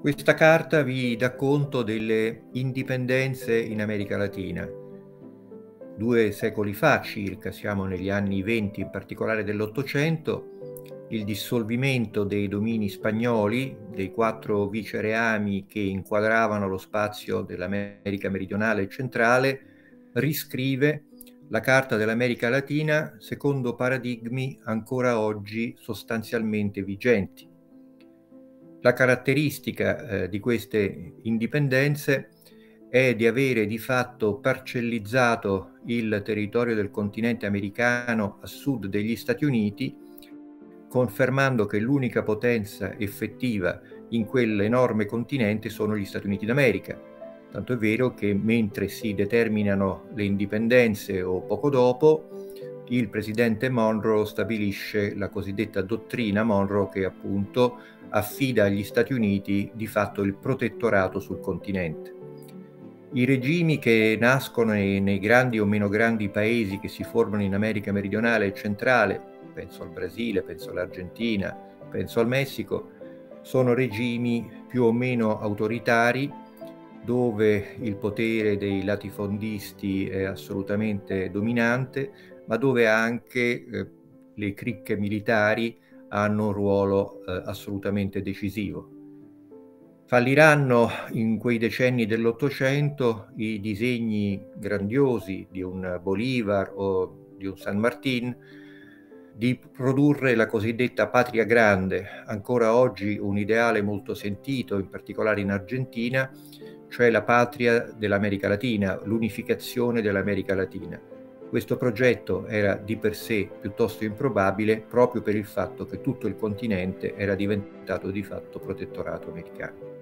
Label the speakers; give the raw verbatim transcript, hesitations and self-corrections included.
Speaker 1: Questa carta vi dà conto delle indipendenze in America Latina. Due secoli fa circa, siamo negli anni venti, in particolare dell'Ottocento, il dissolvimento dei domini spagnoli, dei quattro vicereami che inquadravano lo spazio dell'America meridionale e centrale, riscrive la Carta dell'America Latina secondo paradigmi ancora oggi sostanzialmente vigenti. La caratteristica eh, di queste indipendenze è di avere di fatto parcellizzato il territorio del continente americano a sud degli Stati Uniti, confermando che l'unica potenza effettiva in quell'enorme continente sono gli Stati Uniti d'America. Tanto è vero che mentre si determinano le indipendenze o poco dopo, il presidente Monroe stabilisce la cosiddetta dottrina Monroe, che appunto affida agli Stati Uniti di fatto il protettorato sul continente. I regimi che nascono nei, nei grandi o meno grandi paesi che si formano in America meridionale e centrale, penso al Brasile, penso all'Argentina, penso al Messico, sono regimi più o meno autoritari, dove il potere dei latifondisti è assolutamente dominante, ma dove anche eh, le cricche militari hanno un ruolo eh, assolutamente decisivo. Falliranno in quei decenni dell'Ottocento i disegni grandiosi di un Bolivar o di un San Martín di produrre la cosiddetta patria grande, ancora oggi un ideale molto sentito, in particolare in Argentina, cioè la patria dell'America Latina, l'unificazione dell'America Latina. Questo progetto era di per sé piuttosto improbabile proprio per il fatto che tutto il continente era diventato di fatto protettorato americano.